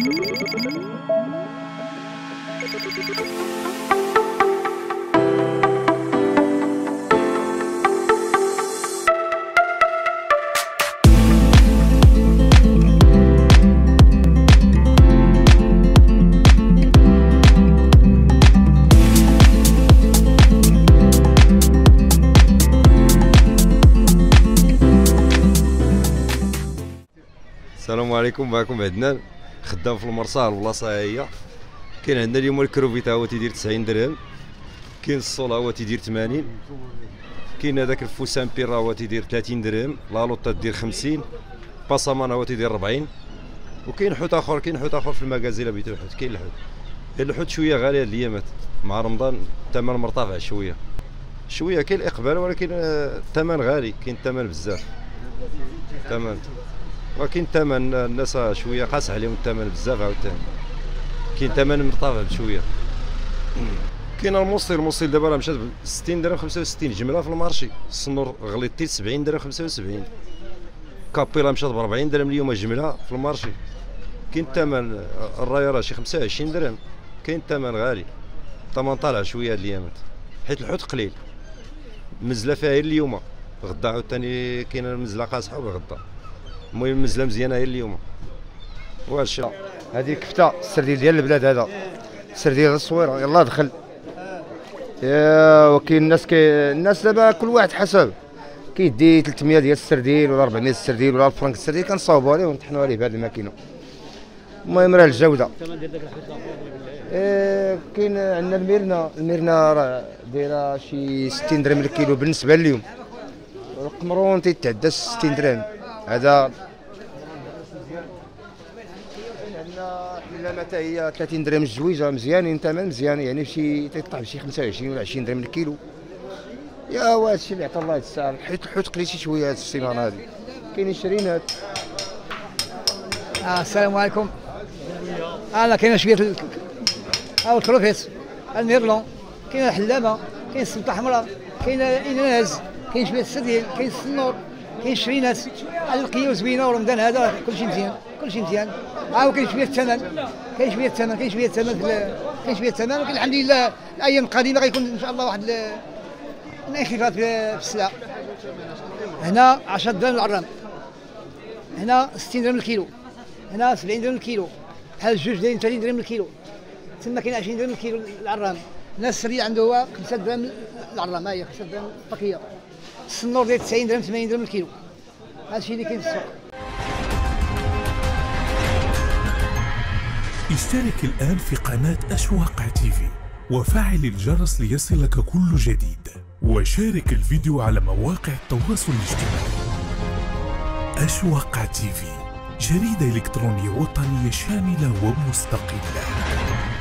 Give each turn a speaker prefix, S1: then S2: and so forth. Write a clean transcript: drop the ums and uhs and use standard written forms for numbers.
S1: السلام عليكم، معكم عدنان خدام في المرصع. البلاصه هي كاين عندنا اليوم الكروفيت هو تيدير 90 درهم، كاين الصول هو تيدير 80، كاين هذاك الفوسان بيرا هو تيدير 30 درهم، لاروطا تدير 50، باسامان هو تيدير 40، وكاين حوت اخر في المغازي الا بغيتو الحوت. كاين الحوت شويه غالي هاد الايامات مع رمضان، الثمن مرتفع شويه كاين الاقبال، ولكن الثمن غالي، كاين الثمن بزاف الثمن، ولكن الثمن الناس شويه قاس عليهم الثمن بزاف. عاوتاني كاين ثمن مرتفع بشويه. كاين الموصل دابا راه مشات ب 60 درهم 65 جمله في المارشي. السنور غليتي 70 درهم 75، كابيلا مشات ب 40 درهم اليوم جمله في المارشي. كاين الثمن الرايه راه شي 25 درهم، كاين الثمن غالي، الثمن طالع شويه هاد الايامات حيت الحوت قليل. المزله فيها غير اليوم، غدا عاوتاني كاين المزله قاصحه وغدا. المهم المزله مزيانه هي اليوم. واش
S2: هذه كفته السردين ديال البلاد، هذا السردين الصويره يلاه دخل. وكاين الناس دابا كل واحد حسب كيدي 300 ديال السردين ولا 400 السردين ولا فرنك السردين، كنصاوبوا عليه ونطحنوا عليه بهذه الماكينه. المهم راه الجوده. كاين عندنا الميرنا راه دايره شي 60 درهم الكيلو بالنسبه لليوم. القمرون تيتعدى 60 درهم هذا. عندنا حلامه حتى هي 30 درهم الجويجه، مزيانين ثمن مزيان، يعني شي تيطلع بشي 25 ولا 20 درهم الكيلو. يا هذا الشيء اللي عطا الله يتساهل، حيت الحوت قليل شي شويه هاد السيمانه هادي. كاينين شرينات.
S3: السلام عليكم. انا كاين شويه الكروفيت، الميرلون، كاين الحلامه، كاين السلطه حمراء، كاين الاناناس، كاين شويه السردين، كاين السنور، كاين الشرينات، القيه زوينه، ورمضان هذا كلشي مزيان كلشي مزيان. كاين شويه الثمن، كاين شويه الثمن، ولكن الحمد لله الايام القادمه غيكون ان شاء الله واحد الانخفاض في السلع. هنا 10 درهم العرام، هنا 60 درهم الكيلو، هنا 70 درهم الكيلو، بحال الجوج دايرين 30 درهم الكيلو، تما كاين 20 درهم الكيلو العرام. هنا السريع عنده هو 5 درهم العرام، ها هي 5 درهم الباكيه. السنور داير 90 درهم 80 درهم الكيلو. هذا الشيء اللي كاين في السوق.
S4: اشترك الآن في قناة أشواق تيفي وفعل الجرس ليصلك كل جديد، وشارك الفيديو على مواقع التواصل الاجتماعي. أشواق تيفي، جريدة إلكترونية وطنية شاملة ومستقلة.